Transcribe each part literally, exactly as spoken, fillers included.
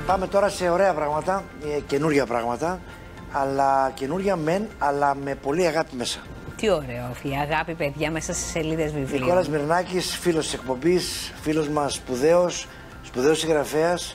Πάμε τώρα σε ωραία πράγματα, καινούργια πράγματα, αλλά καινούργια μεν, αλλά με πολύ αγάπη μέσα. Τι ωραίο, η αγάπη, παιδιά, μέσα στις σελίδες βιβλίων. Νικόλας Μυρνάκης, φίλος της εκπομπής, φίλος μας σπουδαίος, σπουδαίος συγγραφέας,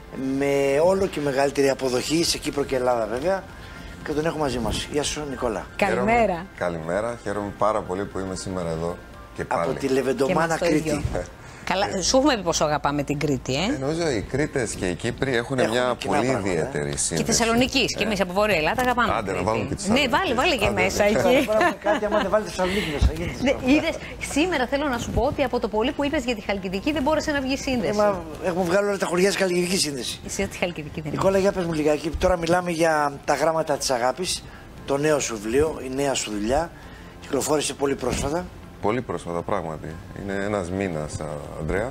με όλο και μεγαλύτερη αποδοχή σε Κύπρο και Ελλάδα βέβαια, και τον έχω μαζί μας. Γεια σου, Νικόλα. Καλημέρα. Χαίρομαι, καλημέρα, χαίρομαι πάρα πολύ που είμαι σήμερα εδώ και πάλι. Από τη Λεβεντομάνα Κρήτη. Καλά, σου έχουμε πει πόσο αγαπάμε την Κρήτη, ε. ε νομίζω οι Κρήτες και οι Κύπροι έχουν, έχουν μια πολύ πράγματα, ιδιαίτερη ε. σύνδεση. Και Θεσσαλονίκη, ε. και εμείς από Βόρεια Ελλάδα αγαπάμε. Άντε, να βάλουμε και τη Ναι, βάλε, βάλε και μέσα εκεί. Κάτι άμα δεν βάλει Θεσσαλονίκη μέσα. Είδες, σήμερα θέλω να σου πω ότι από το πολύ που είπες για τη Χαλκιδική δεν μπόρεσε να βγει σύνδεση. Ε, έχουμε βγάλει όλα τα χωριά στη Χαλκιδική σύνδεση. Εσύ τη Χαλκιδική δεν. Νικόλα, για πες μου λιγάκι. Τώρα μιλάμε για τα γράμματα της αγάπης, το νέο σου βιβλίο, η νέα σου δουλειά. Κυκλοφόρησε πολύ πρόσφατα. Πολύ πρόσφατα, πράγματι. Είναι ένας μήνας, Ανδρέα.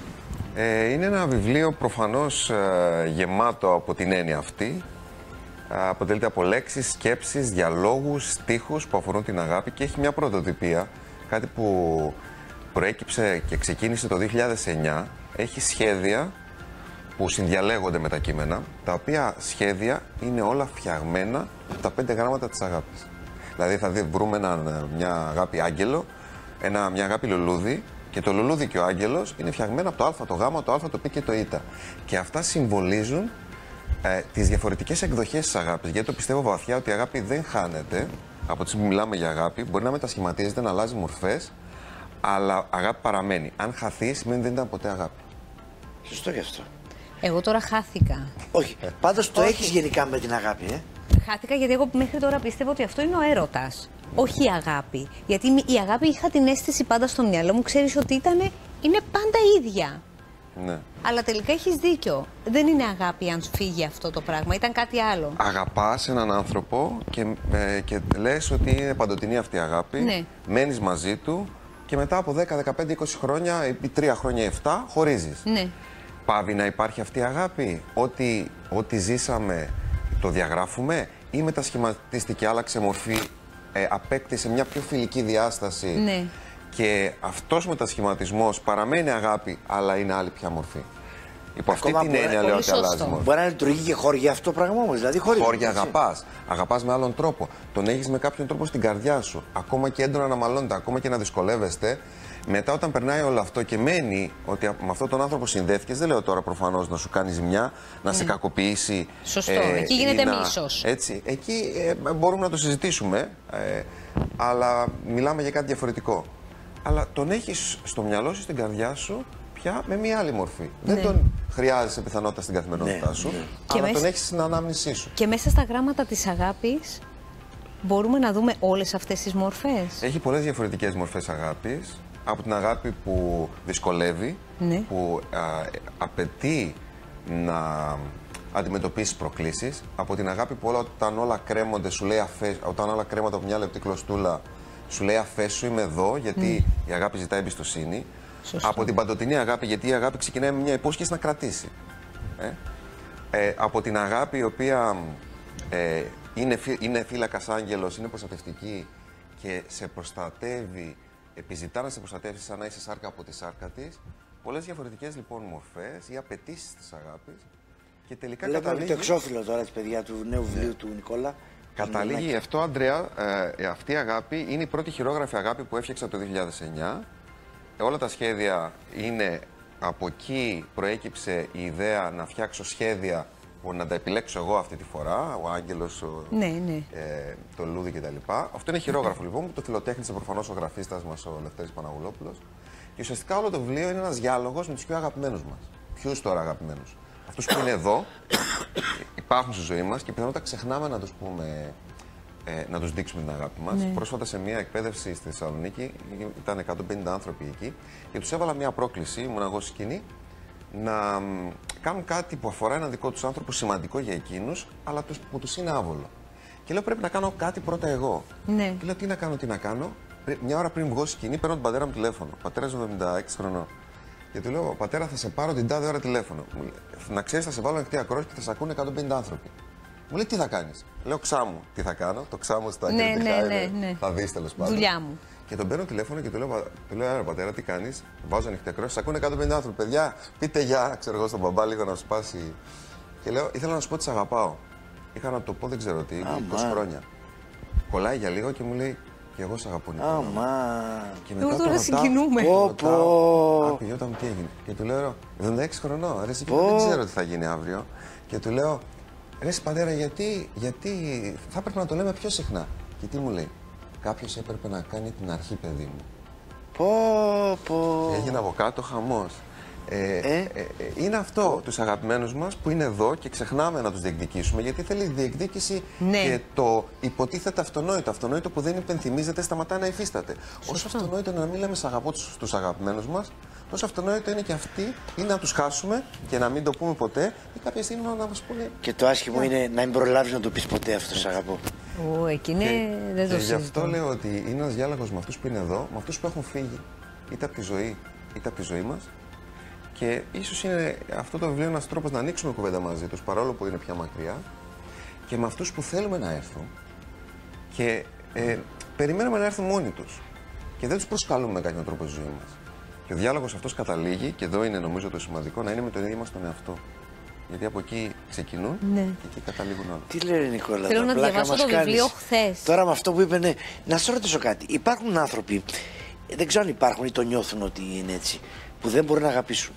Ε, είναι ένα βιβλίο προφανώς ε, γεμάτο από την έννοια αυτή. Ε, αποτελείται από λέξεις, σκέψεις, διαλόγους, στίχους που αφορούν την αγάπη και έχει μια πρωτοτυπία, κάτι που προέκυψε και ξεκίνησε το δύο χιλιάδες εννιά. Έχει σχέδια που συνδιαλέγονται με τα κείμενα, τα οποία σχέδια είναι όλα φτιαγμένα από τα πέντε γράμματα της αγάπης. Δηλαδή θα δει, βρούμε ένα, μια αγάπη άγγελο, ένα, μια αγάπη λουλούδι, και το λουλούδι και ο άγγελος είναι φτιαγμένα από το α, το γ, το α, το π και το η. Και αυτά συμβολίζουν ε, τις διαφορετικές εκδοχές της αγάπης. Γιατί το πιστεύω βαθιά ότι η αγάπη δεν χάνεται. Από τη στιγμή που μιλάμε για αγάπη, μπορεί να μετασχηματίζεται, να αλλάζει μορφές, αλλά αγάπη παραμένει. Αν χαθεί, σημαίνει δεν ήταν ποτέ αγάπη. Σωστό γι' αυτό. Εγώ τώρα χάθηκα. Όχι. Πάντως το έχεις γενικά με την αγάπη, ε. Χάθηκα γιατί εγώ μέχρι τώρα πιστεύω ότι αυτό είναι ο έρωτας. Όχι η αγάπη. Γιατί η αγάπη είχα την αίσθηση πάντα στο μυαλό μου, ξέρεις ότι ήτανε, είναι πάντα ίδια. Ναι. Αλλά τελικά έχεις δίκιο. Δεν είναι αγάπη αν σου φύγει αυτό το πράγμα. Ήταν κάτι άλλο. Αγαπάς έναν άνθρωπο και, ε, και λες ότι είναι παντοτινή αυτή η αγάπη. Ναι. Μένεις μαζί του και μετά από δέκα, δεκαπέντε, είκοσι χρόνια ή τρία χρόνια, επτά, χωρίζεις. Ναι. Πάβει να υπάρχει αυτή η αγάπη. Ό,τι, ό,τι ζήσαμε το διαγράφουμε ή μετασχηματίστηκε, άλλαξε μορφή, ε, απέκτησε μια πιο φιλική διάσταση. Ναι. Και αυτός ο μετασχηματισμός παραμένει αγάπη, αλλά είναι άλλη πια μορφή. Υπό αυτή την έννοια λέω ότι αλλάζει μορφή. Μπορεί να λειτουργεί και χώρια αυτό το πράγμα όμως. Δηλαδή χώρια. Χώρια αγαπάς. Αγαπάς με άλλον τρόπο. Τον έχεις με κάποιον τρόπο στην καρδιά σου. Ακόμα και έντονα να μαλώνετε, ακόμα και να δυσκολεύεστε. Μετά, όταν περνάει όλο αυτό και μένει ότι με αυτόν τον άνθρωπο συνδέθηκες, δεν λέω τώρα προφανώς να σου κάνει ζημιά, να mm. σε κακοποιήσει. Σωστό. Ε, εκεί γίνεται να... μίσος. Έτσι. Εκεί ε, μπορούμε να το συζητήσουμε, ε, αλλά μιλάμε για κάτι διαφορετικό. Αλλά τον έχεις στο μυαλό σου, στην καρδιά σου, πια με μια άλλη μορφή. Ναι. Δεν τον χρειάζεσαι πιθανότητα στην καθημερινότητά ναι. σου, ναι. αλλά μέσα... τον έχεις στην ανάμνησή σου. Και μέσα στα γράμματα της αγάπης μπορούμε να δούμε όλες αυτές τις μορφές. Έχει πολλές διαφορετικές μορφές αγάπης. Από την αγάπη που δυσκολεύει, ναι. που α, απαιτεί να αντιμετωπίσεις προκλήσεις. Από την αγάπη που όλα, όταν όλα κρέμονται, σου λέει αφέ, όταν όλα κρέμονται από μια λεπτή κλωστούλα, σου λέει αφέσου, είμαι εδώ, γιατί mm. η αγάπη ζητάει εμπιστοσύνη. Σωστό. Από την παντοτινή αγάπη, γιατί η αγάπη ξεκινάει με μια υπόσχεση να κρατήσει. Ε? Ε, από την αγάπη η οποία ε, είναι, είναι φύλακας άγγελος, είναι προστατευτική και σε προστατεύει, επιζητά να σε προστατεύσει σαν να είσαι σάρκα από τη σάρκα της. Πολλές διαφορετικές λοιπόν μορφές ή απαιτήσεις της αγάπης. Και τελικά Λέω καταλήγει. Το εξώφυλλο τώρα της παιδιά του νέου βιβλίου yeah. του Νικόλα. Καταλήγει αυτό, Ανδρέα, ε, αυτή η αγάπη είναι η πρώτη χειρόγραφη αγάπη που έφτιαξα το δύο χιλιάδες εννιά. Ε, όλα τα σχέδια είναι, από εκεί προέκυψε η ιδέα να φτιάξω σχέδια που να τα επιλέξω εγώ αυτή τη φορά, ο Άγγελος, ο, ναι, ναι. Ε, το Λούδι κτλ. Αυτό είναι χειρόγραφο λοιπόν που το φιλοτέχνησε προφανώς ο γραφίστας μας, ο Λευτέρης Παναγουλόπουλος. Και ουσιαστικά όλο το βιβλίο είναι ένας διάλογος με τους πιο αγαπημένους μας. Ποιους τώρα αγαπημένους? Αυτούς που είναι εδώ, υπάρχουν στη ζωή μας και πιθανότατα ξεχνάμε να τους πούμε, ε, να τους δείξουμε την αγάπη μας. Ναι. Πρόσφατα σε μια εκπαίδευση στη Θεσσαλονίκη, ήταν εκατόν πενήντα άνθρωποι εκεί και τους έβαλα μια πρόκληση, ήμουν εγώ στη σκηνή, να κάνουν κάτι που αφορά έναν δικό τους άνθρωπο σημαντικό για εκείνους, αλλά που τους είναι άβολο. Και λέω πρέπει να κάνω κάτι πρώτα εγώ. Ναι. Και λέω τι να κάνω, τι να κάνω. Μια ώρα πριν βγω στη σκηνή, παίρνω τον πατέρα μου τηλέφωνο. Ο πατέρας μου εβδομήντα έξι χρονών. Και του λέω: πατέρα, θα σε πάρω την τάδε ώρα τηλέφωνο. Να ξέρεις, θα σε βάλω ανοιχτή ακρόαση και θα σε ακούνε εκατόν πενήντα άνθρωποι. Μου λέει: τι θα κάνεις? Λέω: ξάμου. Τι θα κάνω? Το ξάμου στα ναι, κριτικά ναι, είναι. Ναι, ναι. Θα δεις τέλος πάντων. Δουλειά μου. Και τον παίρνω τηλέφωνο και του λέω: του λέω πατέρα, τι κάνεις? Βάζω ανοιχτή ακρόαση, σε ακούνε εκατόν πενήντα άνθρωποι. Παιδιά, πείτε γεια, ξέρω εγώ, στον μπαμπά λίγο να σπάσει Και λέω, ήθελα να σου πω ότι σε αγαπάω. Είχα να το πω, δεν ξέρω τι, είκοσι χρόνια. Κολλάει για λίγο και μου λέει, και εγώ σε αγαπώ, Νικόλα. Αμά. Και μετά τώρα συγκινούμε. Πω, πω. Άκου, Γιώτα μου, τι έγινε. Και του λέω, εβδομήντα έξι χρονών, ρε, εσύ, δεν ξέρω τι θα γίνει αύριο. Και του λέω, ρε πατέρα, γιατί, γιατί θα έπρεπε να το λέμε πιο συχνά. Και τι μου λέει, κάποιος έπρεπε να κάνει την αρχή, παιδί μου. Πω, πω. Έγινε από κάτω χαμός. Ε, Ε? ε, ε, είναι αυτό, τους αγαπημένους μας που είναι εδώ και ξεχνάμε να τους διεκδικήσουμε, γιατί θέλει διεκδίκηση Ναι. και το υποτίθεται αυτονόητο. Αυτονόητο που δεν υπενθυμίζεται σταματά να υφίσταται. Όσο αυτονόητο είναι να μην λέμε σ' αγαπώ τους, τους αγαπημένους μας, τόσο αυτονόητο είναι και αυτοί ή να τους χάσουμε και να μην το πούμε ποτέ, ή κάποια στιγμή να μας πούνε. Και το άσχημο είναι να μην προλάβεις να το πεις ποτέ αυτό, σ' αγαπώ. Ω, εκεί είναι, δεν το Και γι' συζητώ. αυτό λέω ότι είναι ένας διάλογος με αυτούς που είναι εδώ, με αυτούς που έχουν φύγει, είτε από τη ζωή, είτε από τη ζωή μας. Και ίσως είναι αυτό το βιβλίο ένας τρόπος να ανοίξουμε κουβέντα μαζί τους, παρόλο που είναι πια μακριά, και με αυτούς που θέλουμε να έρθουν και ε, περιμένουμε να έρθουν μόνοι τους. Και δεν τους προσκαλούμε με κάποιο τρόπο στη ζωή μας. Και ο διάλογος αυτός καταλήγει, και εδώ είναι νομίζω το σημαντικό, να είναι με τον ίδιο μας τον εαυτό. Γιατί από εκεί ξεκινούν Ναι. και εκεί καταλήγουν όλα. Τι λέει, Νικόλα, Θέλω τα να πλάκα διαβάσω μας το κάνεις. βιβλίο χθες. Τώρα με αυτό που είπε, ναι, να σε ρωτήσω κάτι. Υπάρχουν άνθρωποι, δεν ξέρω αν υπάρχουν ή το νιώθουν ότι είναι έτσι, που δεν μπορούν να αγαπήσουν.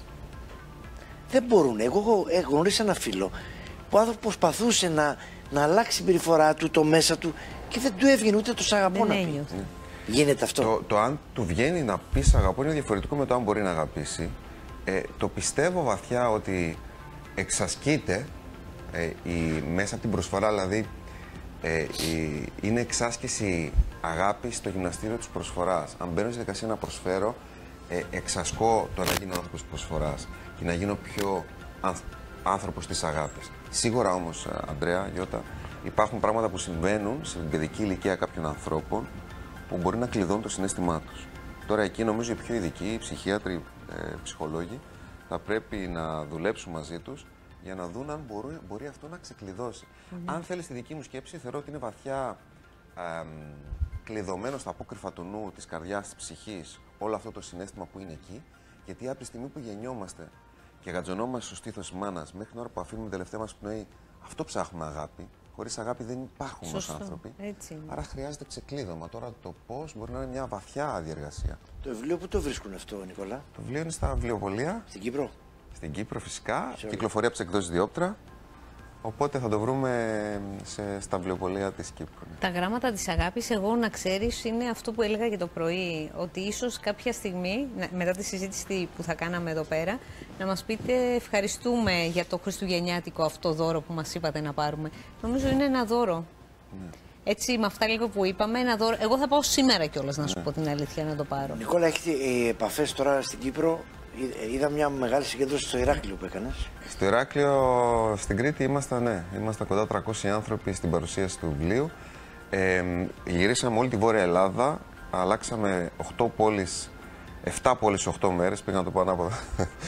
Δεν μπορούν. Εγώ έχω- έχω γνωρίσει ένα φίλο που ο άνθρωπος προσπαθούσε να, να αλλάξει την περιφορά του, το μέσα του και δεν του έβγαινε ούτε το σ' αγαπώ Δεν να πει. ένιωθε. Γίνεται αυτό. Το, το αν του βγαίνει να πει σ' αγαπώ είναι διαφορετικό με το αν μπορεί να αγαπήσει. Ε, το πιστεύω βαθιά ότι εξασκείται ε, η, μέσα από την προσφορά, δηλαδή ε, η, είναι εξάσκηση αγάπης στο γυμναστήριο της προσφοράς. Αν μπαίνω στη διαδικασία να προσφέρω, ε, εξασκώ το να γίνω άνθρωπος της προσφοράς και να γίνω πιο ανθ, άνθρωπος της αγάπης. Σίγουρα όμως, Ανδρέα, Γιώτα, υπάρχουν πράγματα που συμβαίνουν στην παιδική ηλικία κάποιων ανθρώπων που μπορεί να κλειδώνουν το συναίσθημά τους. Τώρα εκεί νομίζω οι πιο ειδικοί, οι ψυχίατροι, ε, ψυχολόγοι, θα πρέπει να δουλέψουν μαζί τους για να δουν αν μπορεί, μπορεί αυτό να ξεκλειδώσει. Mm-hmm. Αν θέλει τη δική μου σκέψη, θεωρώ ότι είναι βαθιά ε, κλειδωμένο στα απόκρυφα του νου, της καρδιάς, της ψυχής, όλο αυτό το συναίσθημα που είναι εκεί, γιατί από τη στιγμή που γεννιόμαστε και γατζωνόμαστε στο στήθος της μάνας μέχρι την ώρα που αφήνουμε την τελευταία μας πνοή, αυτό ψάχνουμε αγάπη. Χωρίς αγάπη δεν υπάρχουμε ως άνθρωποι. Έτσι είναι. Άρα χρειάζεται ξεκλείδωμα. Τώρα το πώς μπορεί να είναι μια βαθιά διεργασία. Το βιβλίο που το βρίσκουν αυτό, Νικόλα? Το βιβλίο είναι στα βιβλιοπωλεία. Στην Κύπρο. Στην Κύπρο φυσικά. Ξέρω. Κυκλοφορεί από τις εκδόσεις Διόπτρα. Οπότε θα το βρούμε σε, στα βιβλιοπωλεία της Κύπρου. Τα γράμματα της αγάπης, εγώ να ξέρεις, είναι αυτό που έλεγα και το πρωί, ότι ίσως κάποια στιγμή, μετά τη συζήτηση που θα κάναμε εδώ πέρα, να μας πείτε ευχαριστούμε για το χριστουγεννιάτικο αυτό δώρο που μας είπατε να πάρουμε. Νομίζω είναι ένα δώρο. Ναι. Έτσι, με αυτά λίγο που είπαμε, ένα δώρο. Εγώ θα πάω σήμερα κιόλας, να σου ναι. πω την αλήθεια, να το πάρω. Νικόλα, έχετε ε, επαφές τώρα στην Κύπρο? Είδα μια μεγάλη συγκέντρωση στο Ηράκλειο που έκανες. Στο Ηράκλειο, στην Κρήτη, ήμασταν, ναι, ήμασταν κοντά τριακόσιοι άνθρωποι στην παρουσίαση του βιβλίου. Ε, γυρίσαμε όλη τη Βόρεια Ελλάδα, αλλάξαμε οκτώ πόλεις, επτά πόλεις σε οκτώ μέρες, πήγα να το πω ανάποδα.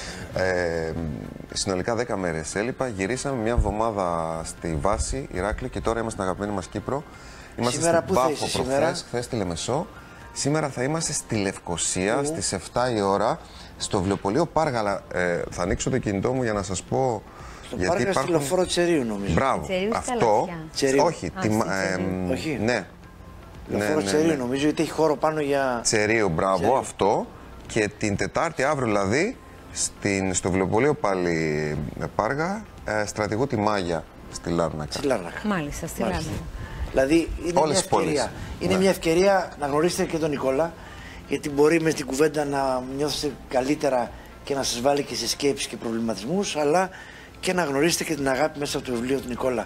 Ε, συνολικά δέκα μέρες έλειπα. Γυρίσαμε μια εβδομάδα στη βάση Ηράκλειο και τώρα είμαστε στην αγαπημένη μας Κύπρο. Είμαστε Σήμερα στην πού θα Πάφο είσαι προχθές, σήμερα? χθες στη Λεμεσό. Σήμερα θα είμαστε στη Λευκοσία Ου. στις επτά η ώρα, στο βιβλιοπωλείο Πάργαλα. Ε, θα ανοίξω το κινητό μου για να σας πω. Στο γιατί Πάργαλα υπάρχουν... στη Λεωφόρο Τσερίου, νομίζω. Μπράβο. Τσερίου στη Αυτό. Καλαθιά. Τσερίου. Όχι. Α, τη... στη ε, Τσερίου. Όχι. Ναι. Λεωφόρο ναι, ναι, Τσερίου, ναι. νομίζω, γιατί έχει χώρο πάνω για. Τσερίου, μπράβο, Τσερίου. αυτό. Και την Τετάρτη, αύριο δηλαδή, στην, στο βιβλιοπωλείο πάλι Πάργα, ε, στρατηγού τη Μάγια στη Λάρνακα. Στη Λάρνακα. Μάλιστα, στη Μάλιστα. Λάρνακα. Δηλαδή είναι Όλες μια τις πόλεις. ευκαιρία. Είναι Ναι. μια ευκαιρία να γνωρίσετε και τον Νικόλα, γιατί μπορεί με την κουβέντα να νιώθετε καλύτερα και να σας βάλει και σε σκέψεις και προβληματισμούς, αλλά και να γνωρίσετε και την αγάπη μέσα από το βιβλίο του Νικόλα.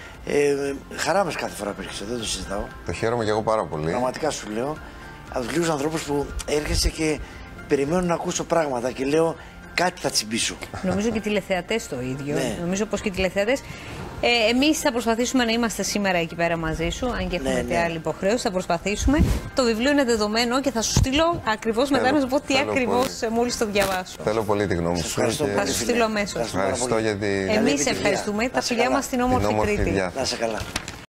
Ε, χαρά μας κάθε φορά που έρχεσαι, δεν το συζητάω. Το χαίρομαι και εγώ πάρα πολύ. Πραγματικά σου λέω, από τους λίγους ανθρώπους που έρχεσαι και περιμένουν να ακούσω πράγματα και λέω κάτι θα τσιμπήσω. Νομίζω και οι τηλεθεατές το ίδιο. Ναι. Νομίζω πως και οι τηλεθεατές. Ε, εμείς θα προσπαθήσουμε να είμαστε σήμερα εκεί πέρα μαζί σου, αν και έχουμε Ναι, και ναι. άλλη υποχρέωση. Θα προσπαθήσουμε. Το βιβλίο είναι δεδομένο και θα σου στείλω ακριβώς μετά Θέλω- να σου πω τι θέλω ακριβώς πολύ. μόλις το διαβάσω. Θέλω πολύ τη γνώμη Σε σου. ευχαριστώ και- πολύ, Θα σου φίλε. στείλω αμέσως. Ευχαριστώ πάρα Ευχαριστώ πολύ. για την Καλή Εμείς επιτυχία. ευχαριστούμε. Να Τα σε φιλιά καλά. μας στην την όμορφη όμορφη Κρήτη. διάθεση. Να είσαι καλά.